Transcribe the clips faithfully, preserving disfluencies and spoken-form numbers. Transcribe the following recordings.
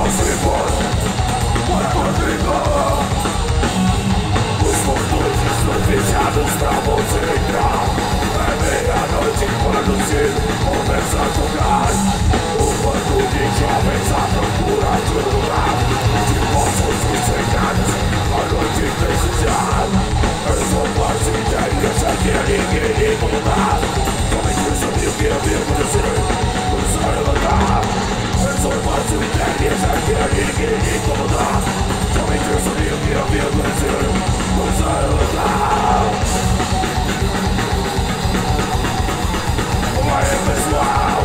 mortos-vivos para continuar. Os mortos estão fechados pra você entrar. É meia-noite quando se começa a tocar. Um bando de jovens à procura de um lugar onde possam sossegados a noite precisar. Eu sou quase ideias a que ninguém incomodar. Somente eu sabia o que havia acontecido. Começar a levantar. Eu sou quase ideias a que ninguém incomodar. Somente eu sabia o que havia acontecido. Começar a levantar. Vai, pessoal!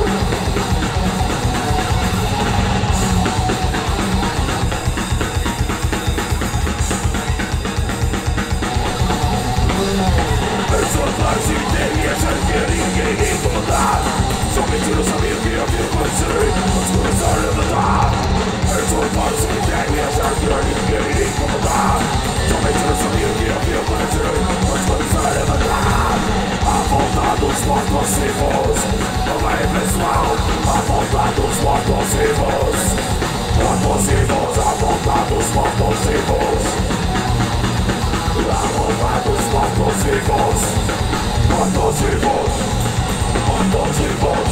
Eu sou quase ideias a que ninguém incomodar. Somente eu sabia o que havia acontecido. Vamos começar a levantar. Eu sou quase ideias a que ninguém incomodar. Somente eu sabia o que havia acontecido. Vamos começar a levantar. A volta dos mortos-vivos. Não é pessoal. A volta dos mortos-vivos. Mortos-vivos. A volta dos mortos-vivos. A volta dos mortos-vivos. Mortos-vivos. Mortos-vivos.